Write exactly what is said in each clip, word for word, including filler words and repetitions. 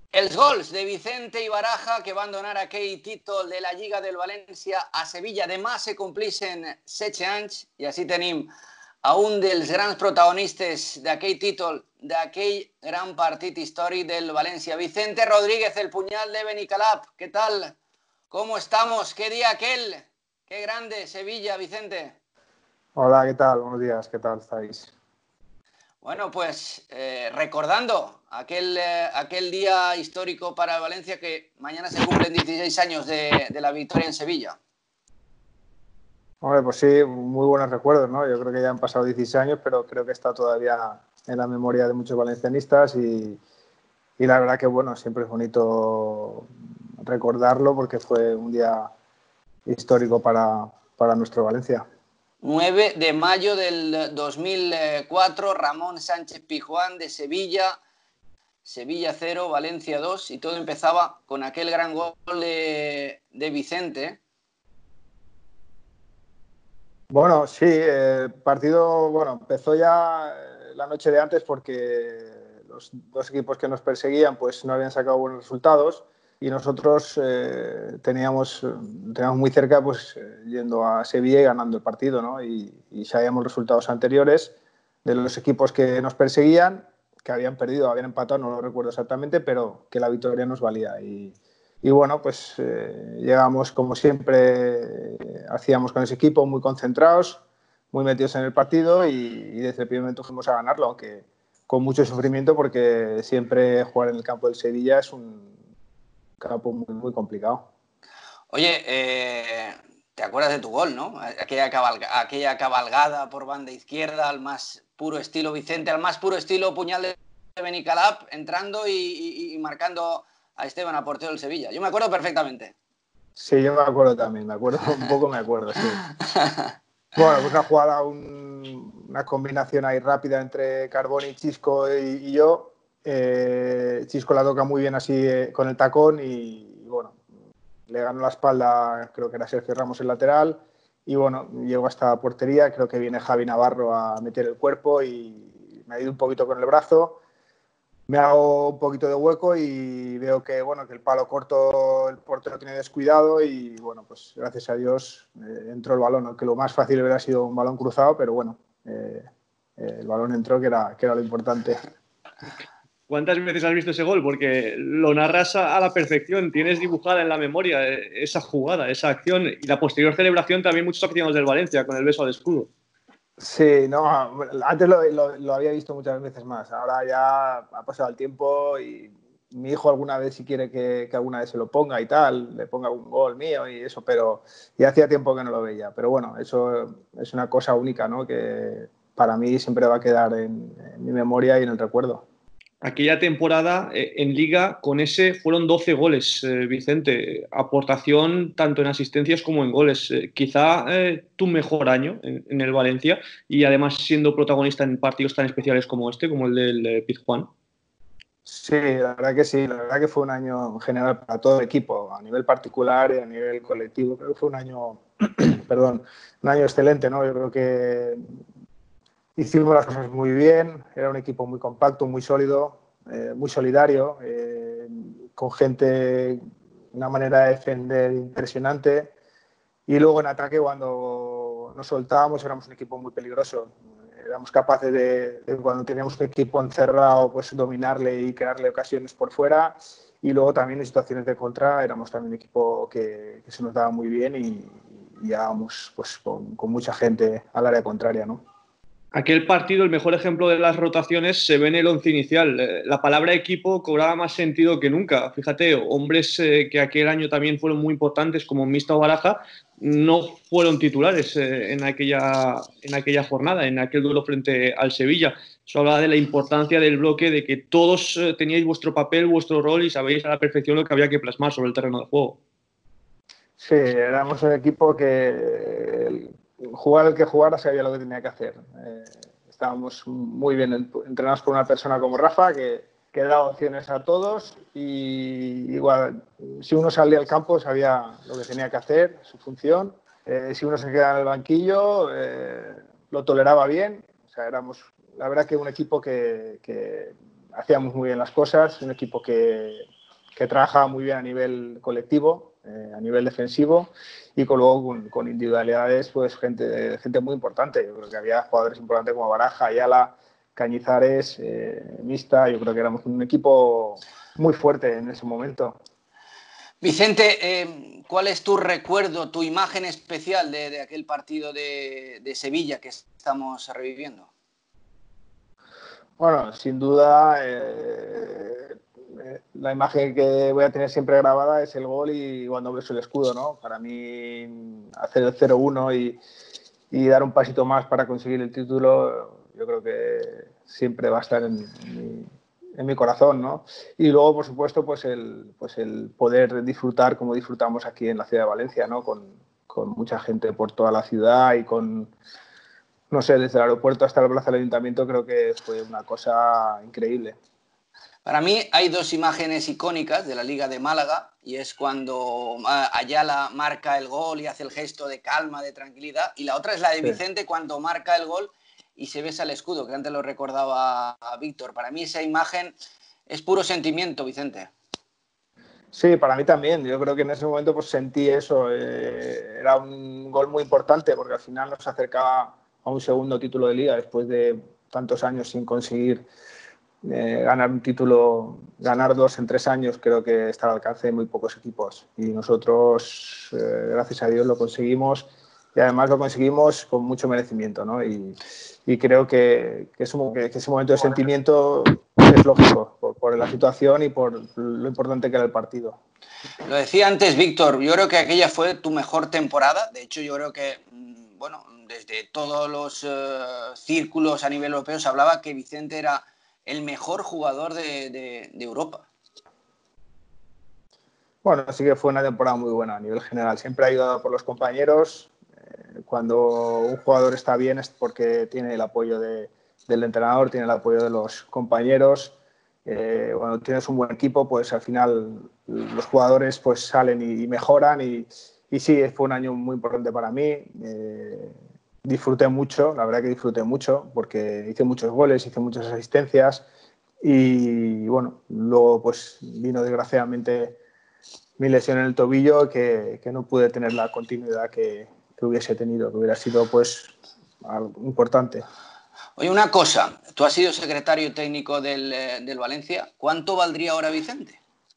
Els gols de Vicente i Baraja que van donar aquell títol de la Lliga del València a Sevilla. Demà se complixen setze anys i així tenim a un dels grans protagonistes d'aquell títol, d'aquell gran partit històric del Valencia. Vicente Rodríguez, el puñal de Benicalap. ¿Qué tal? ¿Cómo estamos? ¿Qué día aquel? Qué grande Sevilla, Vicente. Hola, ¿qué tal? Buenos días, ¿qué tal estáis? Bueno, pues eh, recordando aquel, eh, aquel día histórico para Valencia, que mañana se cumplen dieciséis años de, de la victoria en Sevilla. Hombre, pues sí, muy buenos recuerdos, ¿no? Yo creo que ya han pasado dieciséis años, pero creo que está todavía en la memoria de muchos valencianistas y, y la verdad que, bueno, siempre es bonito recordarlo porque fue un día histórico para, para nuestro Valencia. nueve de mayo del dos mil cuatro, Ramón Sánchez Pizjuán de Sevilla, Sevilla cero, Valencia dos, y todo empezaba con aquel gran gol de, de Vicente. Bueno, sí, el partido bueno, empezó ya la noche de antes porque los dos equipos que nos perseguían pues no habían sacado buenos resultados y nosotros eh, teníamos, teníamos muy cerca pues yendo a Sevilla y ganando el partido, ¿no? Y, y sabíamos resultados anteriores de los equipos que nos perseguían, que habían perdido, habían empatado, no lo recuerdo exactamente, pero que la victoria nos valía. Y, y bueno, pues eh, llegamos como siempre, eh, hacíamos con ese equipo, muy concentrados, muy metidos en el partido y, y desde el primer momento fuimos a ganarlo, aunque con mucho sufrimiento porque siempre jugar en el campo del Sevilla es un campo muy, muy complicado. Oye, eh, ¿te acuerdas de tu gol, no? Aquella, cabalga, aquella cabalgada por banda izquierda al más puro estilo Vicente, al más puro estilo puñal de Benicalap, entrando y, y, y marcando a Esteban, a portero del Sevilla. Yo me acuerdo perfectamente. Sí, yo me acuerdo también, me acuerdo, un poco me acuerdo, sí. Bueno, pues una jugada, un, una combinación ahí rápida entre Carboni, y Chisco y, y yo. Eh, Chisco la toca muy bien así eh, con el tacón y, y bueno, le ganó la espalda, creo que era Sergio Ramos el lateral, y bueno, llegó hasta la portería, creo que viene Javi Navarro a meter el cuerpo y me ha ido un poquito con el brazo, me hago un poquito de hueco y veo que, bueno, que el palo corto el portero tiene descuidado y bueno, pues gracias a Dios eh, entró el balón, aunque lo más fácil hubiera sido un balón cruzado, pero bueno, eh, eh, el balón entró, que era, que era lo importante. ¿Cuántas veces has visto ese gol? Porque lo narras a la perfección, tienes dibujada en la memoria esa jugada, esa acción y la posterior celebración también muchos aficionados del Valencia con el beso al escudo. Sí, no, antes lo, lo, lo había visto muchas veces más, ahora ya ha pasado el tiempo y mi hijo alguna vez si quiere que, que alguna vez se lo ponga y tal, le ponga un gol mío y eso, pero ya hacía tiempo que no lo veía. Pero bueno, eso es una cosa única, ¿no? Que para mí siempre va a quedar en, en mi memoria y en el recuerdo. Aquella temporada eh, en Liga con ese fueron doce goles, eh, Vicente. Aportación tanto en asistencias como en goles. Eh, quizá eh, tu mejor año en, en el Valencia y además siendo protagonista en partidos tan especiales como este, como el del eh, Pizjuán. Sí, la verdad que sí, la verdad que fue un año en general para todo el equipo, a nivel particular y a nivel colectivo. Creo que fue un año, perdón, un año excelente, ¿no? Yo creo que hicimos las cosas muy bien, era un equipo muy compacto, muy sólido, eh, muy solidario, eh, con gente, una manera de defender impresionante. Y luego en ataque, cuando nos soltábamos, éramos un equipo muy peligroso. Éramos capaces de, de cuando teníamos un equipo encerrado, pues dominarle y crearle ocasiones por fuera. Y luego también en situaciones de contra, éramos también un equipo que, que se nos daba muy bien y, y llegábamos pues, con, con mucha gente al área contraria, ¿no? Aquel partido, el mejor ejemplo de las rotaciones, se ve en el once inicial. La palabra equipo cobraba más sentido que nunca. Fíjate, hombres eh, que aquel año también fueron muy importantes, como Mista o Baraja, no fueron titulares eh, en, aquella, en aquella jornada, en aquel duelo frente al Sevilla. Eso habla de la importancia del bloque, de que todos eh, teníais vuestro papel, vuestro rol y sabéis a la perfección lo que había que plasmar sobre el terreno de juego. Sí, éramos un equipo que jugar el que jugara sabía lo que tenía que hacer. Eh, estábamos muy bien entrenados por una persona como Rafa que, que daba opciones a todos y igual si uno salía al campo sabía lo que tenía que hacer, su función. Eh, si uno se quedaba en el banquillo eh, lo toleraba bien. O sea, éramos la verdad que un equipo que, que hacíamos muy bien las cosas, un equipo que que trabaja muy bien a nivel colectivo, eh, a nivel defensivo, y con, luego con, con individualidades, pues gente, gente muy importante. Yo creo que había jugadores importantes como Baraja, Ayala, Cañizares, eh, Mista. Yo creo que éramos un equipo muy fuerte en ese momento. Vicente, eh, ¿cuál es tu recuerdo, tu imagen especial de, de aquel partido de, de Sevilla que estamos reviviendo? Bueno, sin duda, eh, la imagen que voy a tener siempre grabada es el gol y cuando beso el escudo, ¿no? Para mí, hacer el cero uno y, y dar un pasito más para conseguir el título, yo creo que siempre va a estar en, en, mi, en mi corazón, ¿no? Y luego, por supuesto, pues el, pues el poder disfrutar como disfrutamos aquí en la ciudad de Valencia, ¿no? Con, con mucha gente por toda la ciudad y con, no sé, desde el aeropuerto hasta la plaza del Ayuntamiento, creo que fue una cosa increíble. Para mí hay dos imágenes icónicas de la Liga de Málaga, y es cuando Ayala marca el gol y hace el gesto de calma, de tranquilidad, y la otra es la de sí. Vicente cuando marca el gol y se besa el escudo, que antes lo recordaba a Víctor. Para mí esa imagen es puro sentimiento, Vicente. Sí, para mí también. Yo creo que en ese momento pues sentí eso. Eh, era un gol muy importante porque al final nos acercaba a un segundo título de Liga después de tantos años sin conseguir eh, ganar un título, ganar dos en tres años. Creo que está al alcance de muy pocos equipos y nosotros, eh, gracias a Dios, lo conseguimos y además lo conseguimos con mucho merecimiento, ¿no? Y, y creo que, que, es un, que, que ese momento de sentimiento es lógico por, por la situación y por lo importante que era el partido. Lo decía antes Víctor, yo creo que aquella fue tu mejor temporada. De hecho, yo creo que, bueno, desde todos los uh, círculos a nivel europeo se hablaba que Vicente era el mejor jugador de, de, de Europa. Bueno, sí que fue una temporada muy buena a nivel general. Siempre ayudado por los compañeros. Eh, cuando un jugador está bien es porque tiene el apoyo de, del entrenador, tiene el apoyo de los compañeros. Eh, cuando tienes un buen equipo, pues al final los jugadores pues salen y, y mejoran. Y, y sí, fue un año muy importante para mí. Eh, disfruté mucho, la verdad que disfruté mucho porque hice muchos goles, hice muchas asistencias. Y bueno, luego pues vino desgraciadamente mi lesión en el tobillo que, que no pude tener la continuidad que, que hubiese tenido, que hubiera sido pues algo importante. Oye, una cosa, tú has sido secretario técnico del, del Valencia, ¿cuánto valdría ahora Vicente?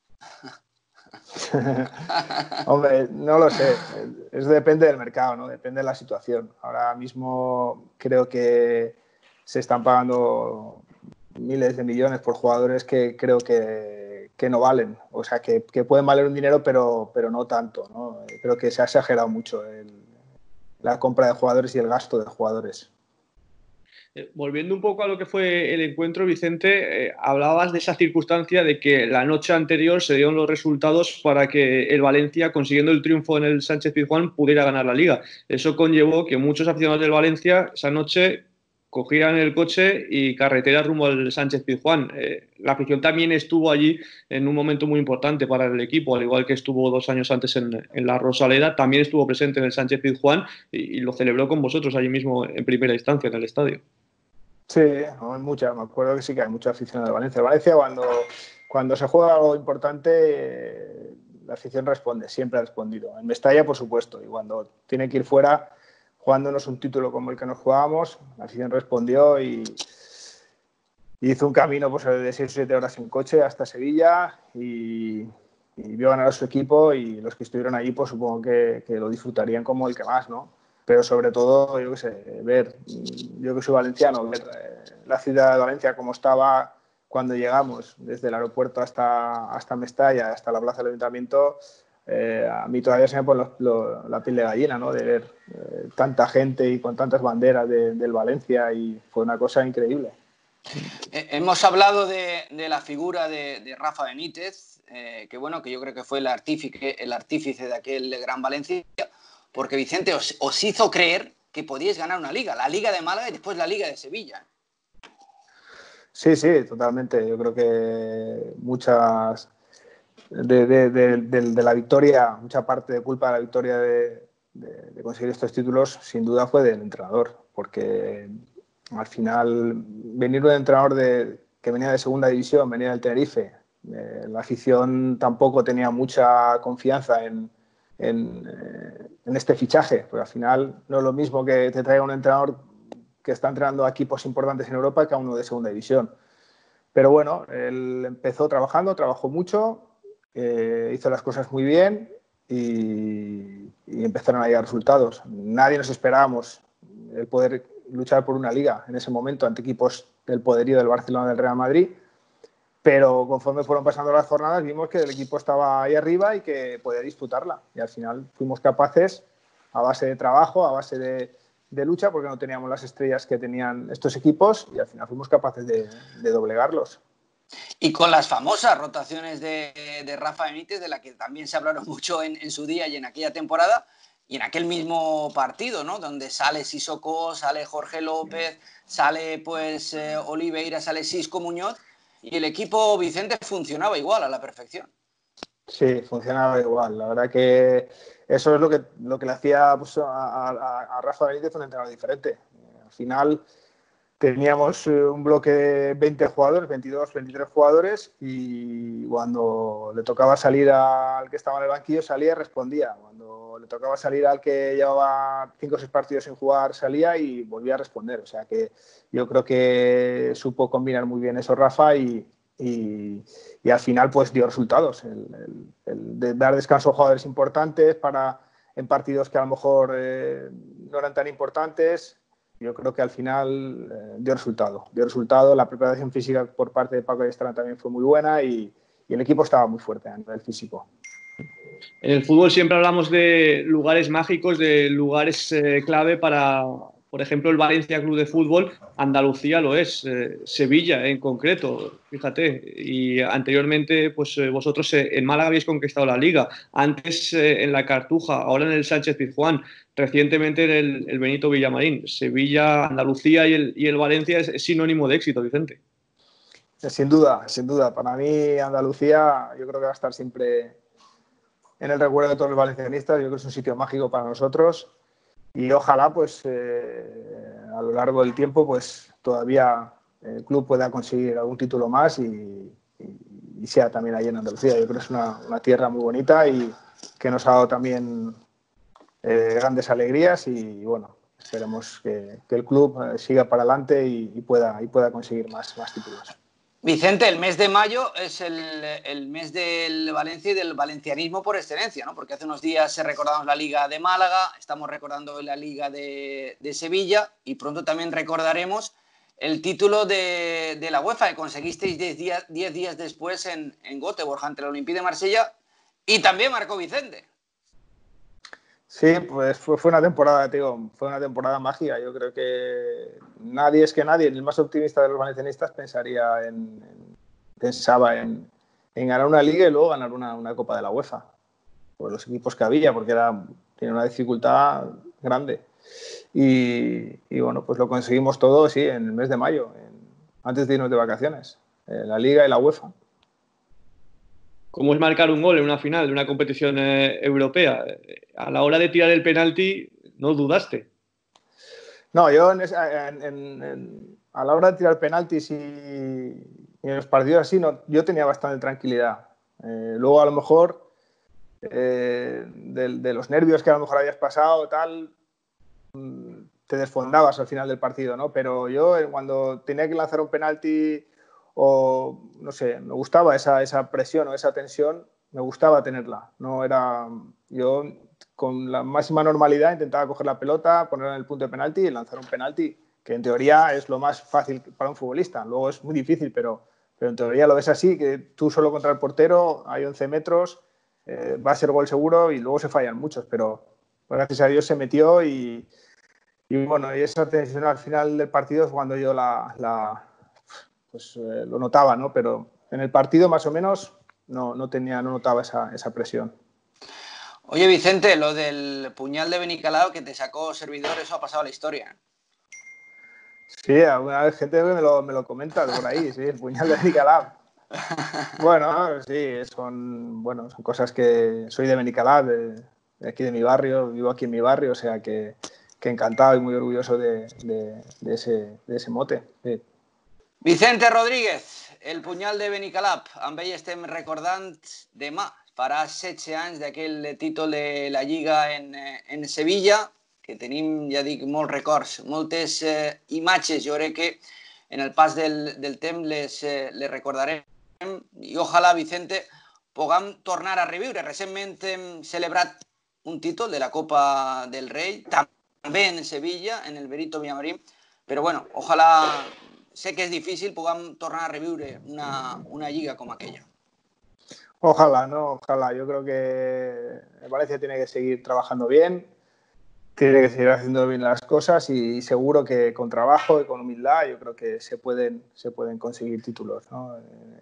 Hombre, no lo sé, eso depende del mercado, ¿no? Depende de la situación. Ahora mismo creo que se están pagando miles de millones por jugadores que creo que, que no valen, o sea, que, que pueden valer un dinero, pero, pero no tanto, ¿no? Creo que se ha exagerado mucho el, la compra de jugadores y el gasto de jugadores. Eh, volviendo un poco a lo que fue el encuentro, Vicente, eh, hablabas de esa circunstancia de que la noche anterior se dieron los resultados para que el Valencia, consiguiendo el triunfo en el Sánchez-Pizjuán, pudiera ganar la Liga. Eso conllevó que muchos aficionados del Valencia esa noche cogieran el coche y carretera rumbo al Sánchez-Pizjuán. Eh, la afición también estuvo allí en un momento muy importante para el equipo, al igual que estuvo dos años antes en, en la Rosaleda, también estuvo presente en el Sánchez-Pizjuán y, y lo celebró con vosotros allí mismo en primera instancia en el estadio. Sí, no hay mucha, me acuerdo que sí que hay mucha afición de Valencia. Valencia cuando, cuando se juega algo importante, eh, la afición responde, siempre ha respondido. En Mestalla, por supuesto, y cuando tiene que ir fuera, jugándonos un título como el que nos jugábamos, la afición respondió y, y hizo un camino pues, de seis o siete horas en coche hasta Sevilla y, y vio ganar a su equipo y los que estuvieron allí pues supongo que, que lo disfrutarían como el que más, ¿no? Pero sobre todo, yo qué sé, ver, yo que soy valenciano, ver eh, la ciudad de Valencia como estaba cuando llegamos, desde el aeropuerto hasta, hasta Mestalla, hasta la plaza del Ayuntamiento, eh, a mí todavía se me pone lo, lo, la piel de gallina, ¿no? De ver eh, tanta gente y con tantas banderas de, del Valencia y fue una cosa increíble. Eh, hemos hablado de, de la figura de, de Rafa Benítez, eh, que bueno, que yo creo que fue el artífice, el artífice de aquel Gran Valencia, porque Vicente os, os hizo creer que podíais ganar una liga, la Liga de Málaga y después la Liga de Sevilla. Sí, sí, totalmente. Yo creo que muchas de, de, de, de, de la victoria, mucha parte de culpa de la victoria de, de, de conseguir estos títulos, sin duda fue del entrenador, porque al final venir un entrenador de, que venía de segunda división, venía del Tenerife, Eh, la afición tampoco tenía mucha confianza en, en, eh, en este fichaje, porque al final no es lo mismo que te traiga un entrenador que está entrenando a equipos importantes en Europa que a uno de segunda división. Pero bueno, él empezó trabajando, trabajó mucho, eh, hizo las cosas muy bien y, y empezaron a llegar resultados. Nadie nos esperábamos el poder luchar por una liga en ese momento ante equipos del poderío del Barcelona, del Real Madrid, pero conforme fueron pasando las jornadas vimos que el equipo estaba ahí arriba y que podía disputarla, y al final fuimos capaces, a base de trabajo, a base de, de lucha, porque no teníamos las estrellas que tenían estos equipos, y al final fuimos capaces de, de doblegarlos. Y con las famosas rotaciones de, de Rafa Benítez, de la que también se hablaron mucho en, en su día y en aquella temporada, y en aquel mismo partido, ¿no? Donde sale Sissoko, sale Jorge López, sale pues eh, Oliveira, sale Xisco Muñoz, y el equipo Vicente funcionaba igual a la perfección. Sí, funcionaba igual. La verdad que eso es lo que, lo que le hacía pues, a, a, a Rafa Benítez un entrenador diferente. Al final teníamos un bloque de veinte jugadores, veintidós, veintitrés jugadores, y cuando le tocaba salir al que estaba en el banquillo salía y respondía. Cuando le tocaba salir al que llevaba cinco o seis partidos sin jugar salía y volvía a responder. O sea que yo creo que supo combinar muy bien eso Rafa y, y, y al final pues dio resultados. El, el, el de dar descanso a jugadores importantes para, en partidos que a lo mejor eh, no eran tan importantes. Yo creo que al final eh, dio resultado. Dio resultado. La preparación física por parte de Paco Ayestarán también fue muy buena y, y el equipo estaba muy fuerte a nivel físico. En el fútbol siempre hablamos de lugares mágicos, de lugares eh, clave para, por ejemplo, el Valencia Club de Fútbol. Andalucía lo es, eh, Sevilla en concreto, fíjate. Y anteriormente, pues eh, vosotros eh, en Málaga habéis conquistado la Liga. Antes eh, en la Cartuja, ahora en el Sánchez Pizjuán. Recientemente en el, el Benito Villamarín. Sevilla, Andalucía y el, y el Valencia es, es sinónimo de éxito, Vicente. Sin duda, sin duda. Para mí Andalucía yo creo que va a estar siempre en el recuerdo de todos los valencianistas. Yo creo que es un sitio mágico para nosotros y ojalá pues eh, a lo largo del tiempo pues todavía el club pueda conseguir algún título más y, y, y sea también allí en Andalucía. Yo creo que es una, una tierra muy bonita y que nos ha dado también eh, grandes alegrías y bueno, esperemos que, que el club eh, siga para adelante y, y, pueda, y pueda conseguir más, más títulos. Vicente, el mes de mayo es el, el mes del Valencia y del valencianismo por excelencia, ¿no? Porque hace unos días recordamos la Liga de Málaga, estamos recordando la Liga de, de Sevilla y pronto también recordaremos el título de, de la UEFA que conseguisteis diez días, diez días después en, en Göteborg ante el Olympique de Marsella y también marcó Vicente. Sí, pues fue, fue una temporada, tío, fue una temporada mágica. Yo creo que nadie es que nadie, el más optimista de los valencianistas pensaría en, en pensaba en, en ganar una liga y luego ganar una, una Copa de la UEFA por los equipos que había, porque era, tiene una dificultad grande. Y, y bueno, pues lo conseguimos todo, sí, en el mes de mayo, en, antes de irnos de vacaciones, en la liga y la UEFA. ¿Cómo es marcar un gol en una final de una competición eh, europea? A la hora de tirar el penalti, no dudaste. No, yo en, en, en, en, a la hora de tirar penaltis y, y en los partidos así, no, yo tenía bastante tranquilidad. Eh, luego a lo mejor eh, de, de los nervios que a lo mejor habías pasado, tal, te desfondabas al final del partido, ¿no? Pero yo cuando tenía que lanzar un penalti o, no sé, me gustaba esa, esa presión o esa tensión, me gustaba tenerla. No era, yo con la máxima normalidad intentaba coger la pelota, ponerla en el punto de penalti y lanzar un penalti, que en teoría es lo más fácil para un futbolista. Luego es muy difícil, pero, pero en teoría lo ves así, que tú solo contra el portero, hay once metros, eh, va a ser gol seguro y luego se fallan muchos, pero pues, gracias a Dios se metió y, y bueno, y esa tensión al final del partido es cuando yo la, la pues eh, lo notaba, ¿no? Pero en el partido más o menos no, no tenía, no notaba esa, esa presión. Oye, Vicente, lo del puñal de Benicalao que te sacó servidor, eso ha pasado a la historia. Sí, alguna vez gente me lo, me lo comenta por ahí, sí, el puñal de Benicalao. Bueno, sí, son, bueno, son cosas que soy de Benicalao, de, de aquí de mi barrio, vivo aquí en mi barrio, o sea que, que encantado y muy orgulloso de, de, de, ese, de ese mote. Sí. Vicente Rodríguez, el punyal de Benicalap. Amb ell estem recordant demà. Farà setze anys d'aquell títol de la Lliga en, en Sevilla, que tenim, ja dic, molts records, moltes eh, imatges. Jo crec que en el pas del, del temps les, eh, les recordarem i ojalà, Vicente, puguem tornar a reviure. Recentment hem celebrat un títol de la Copa del Rei, també en Sevilla, en el Benito Villamarín, però bueno, ojalà, sé que és difícil, puguem tornar a reviure una, una lliga com aquella. Ojalá, ¿no? Ojalá. Yo creo que Valencia tiene que seguir trabajando bien, tiene que seguir haciendo bien las cosas y seguro que con trabajo y con humildad yo creo que se pueden, se pueden conseguir títulos, ¿no?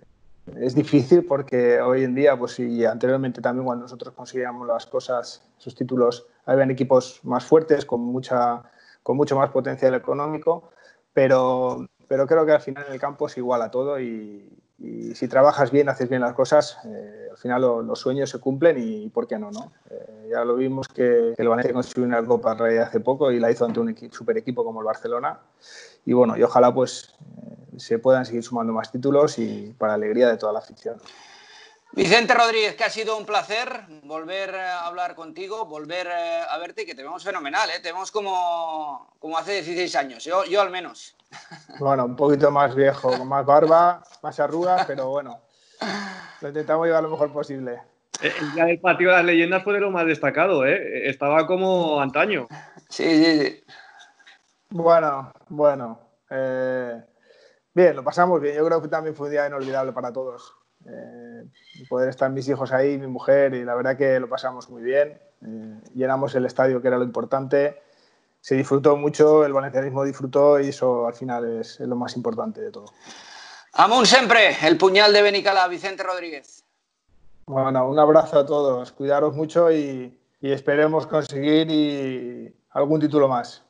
Es difícil porque hoy en día, pues y anteriormente también cuando nosotros conseguíamos las cosas, esos títulos, habían equipos más fuertes, con, mucha, con mucho más potencial económico, pero, pero creo que al final en el campo es igual a todo y, y si trabajas bien, haces bien las cosas, eh, al final lo, los sueños se cumplen y ¿por qué no? ¿no? Eh, ya lo vimos que, que el Valencia consiguió una Copa del Rey hace poco y la hizo ante un equipo, super equipo como el Barcelona y bueno, y ojalá pues eh, se puedan seguir sumando más títulos y para alegría de toda la afición. Vicente Rodríguez, que ha sido un placer volver a hablar contigo, volver a verte y que te vemos fenomenal, ¿eh? Te vemos como, como hace dieciséis años, yo, yo al menos. Bueno, un poquito más viejo, con más barba, más arrugas, pero bueno, lo intentamos llevar lo mejor posible. El día del partido de las leyendas fue de lo más destacado, ¿eh? Estaba como antaño. Sí, sí, sí. Bueno, bueno. Eh, bien, lo pasamos bien. Yo creo que también fue un día inolvidable para todos. Eh, poder estar mis hijos ahí, mi mujer, y la verdad que lo pasamos muy bien. Eh, llenamos el estadio, que era lo importante. Se disfrutó mucho, el valencianismo disfrutó y eso al final es, es lo más importante de todo. Amunt sempre, el punyal de Benicalap, Vicente Rodríguez. Bueno, un abrazo a todos, cuidaros mucho y, y esperemos conseguir y algún título más.